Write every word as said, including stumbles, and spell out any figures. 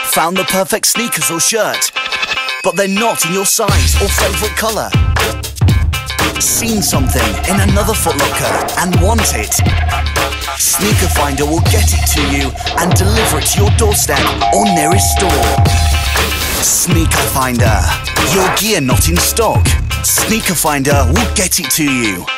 Found the perfect sneakers or shirt, but they're not in your size or favourite colour? Seen something in another Foot Locker and want it? Sneaker Finder will get it to you and deliver it to your doorstep or nearest store. Sneaker Finder. Your gear not in stock? Sneaker Finder will get it to you.